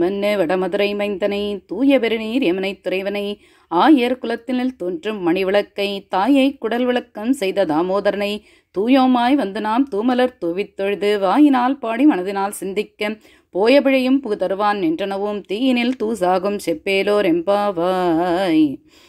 மன்னே வடமதுரை மைந்தனை தூய பெருநீர் யமுனை துறைவனை ஆயர் குலத்தினில் தோன்றும் மணிவிளக்கை தாயை குடல் விளக்கம் செய்த தாமோதரனை தூயோமாய் வந்து நாம் தூமலர் தூவித் தொழுது வாயினால் பாடி மனதினால் சிந்திக்க போய பிழையும் புகு தருவான் நின்றனவும் தீயினில் தூசாகும் செப்பேலோர் எம்பாவாய்.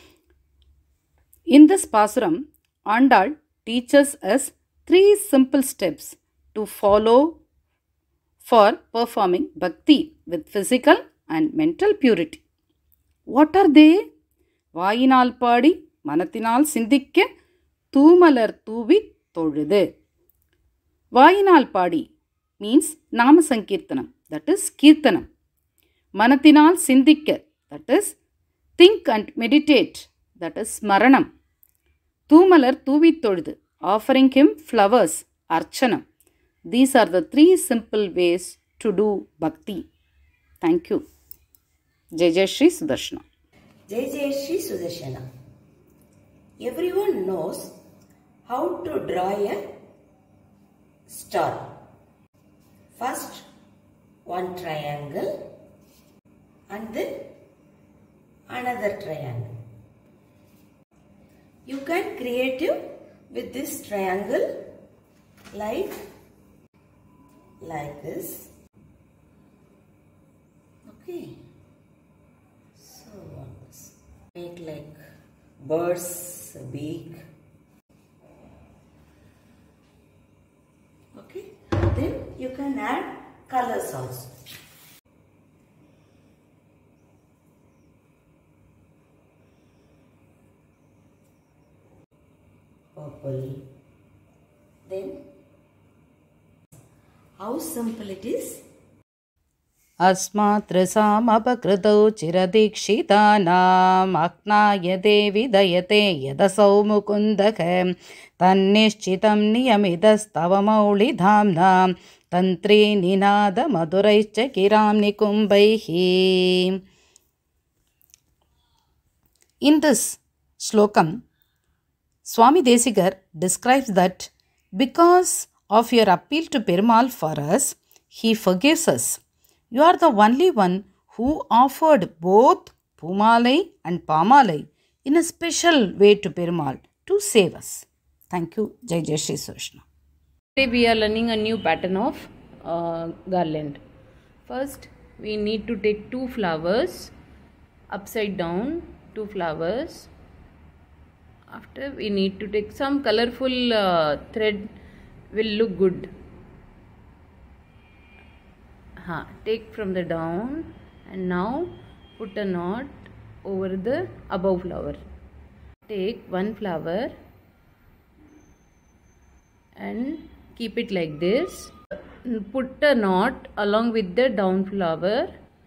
In this pasuram, Andal teaches us 3 simple steps to follow for performing bhakti with physical and mental purity. What are they? வாயினால் பாடி மனத்தினால் சிந்திக்க தூமலர் தூவி தொழுது. வாயினால் பாடி means நாம சங்கீர்த்தனம், that is கீர்த்தனம். மனத்தினால் சிந்திக்க, that is think and meditate, that is ஸ்மரணம். தூமலர் தூவி தொழுது, offering him flowers, archanam. These are the 3 simple ways to do bhakti. Thank you. Jaya Shree Sudharshana. Jaya Shree Sudharshana. Everyone knows how to draw a star. First, one triangle and then another triangle. You can create it with this triangle like this. Okay. So make like birds beak. Okay. Then you can add colors also. Purple. Then how simple it is. अस्मात् रसामपकृतौ चिरदीक्षितानाम् आज्ञायते विदयते यदसौ मुकुन्दः तन्निश्चितं नियमितस्तव मौलिधाम्ना तन्त्री निनादमधुरैश्च किरां निकुम्भैः. In this slokam, Swami Desigar describes that because of your appeal to Perumal for us, he forgives us. You are the only one who offered both Pumalai and Pamalai in a special way to Perumal to save us. Thank you. Jai Jai Shree Sudharshana. Today we are learning a new pattern of garland. First, we need to take 2 flowers upside down, 2 flowers. After, we need to take some colorful thread, will look good. Take from the down and now put a knot over the above flower. Take 1 flower and keep it like this. Put a knot along with the down flower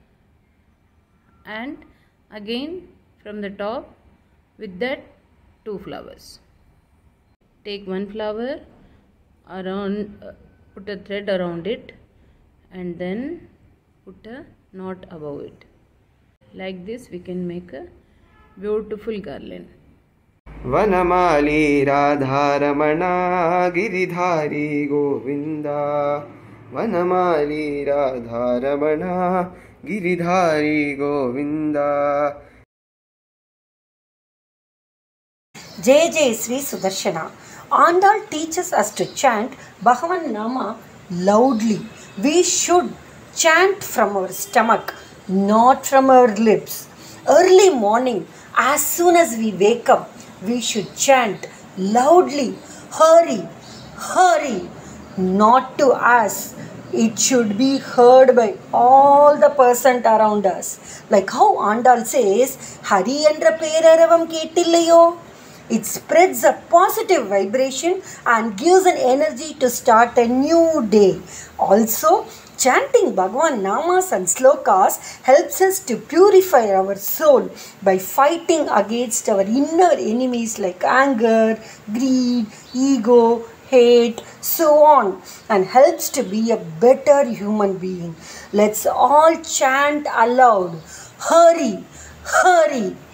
and again from the top with that 2 flowers. Take 1 flower around, put a thread around it and then put a knot above it. Like this we can make a beautiful garland. Vanamali Radharamana Giridhari Govinda. Vanamali Radharamana Giridhari Govinda. Jai Jai Shree Sudharshana. Andal teaches us to chant Bhagavan Nama loudly. We should chant from our stomach, not from our lips. Early morning, as soon as we wake up, we should chant loudly, Hari, Hari, not to us. It should be heard by all the persons around us. Like how Andal says, Hari endra peraravam kettillayo. It spreads a positive vibration and gives an energy to start a new day. Also, chanting Bhagavan Namas and Slokas helps us to purify our soul by fighting against our inner enemies like anger, greed, ego, hate, so on, and helps to be a better human being. Let's all chant aloud, Hari, Hari.